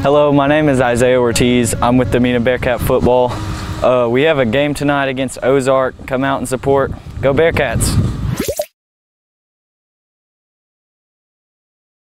Hello, my name is Isaiah Ortiz. I'm with the Mena Bearcat football. We have a game tonight against Ozark. Come out and support. Go Bearcats!